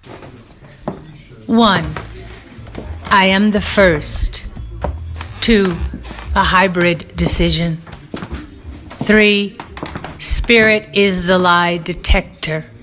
1. I am the first. 2. A hybrid decision. 3. Spirit is the lie detector.